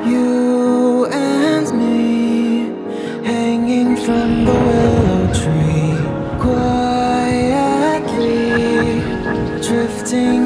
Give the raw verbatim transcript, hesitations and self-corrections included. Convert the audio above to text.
You and me, hanging from the willow tree, quietly drifting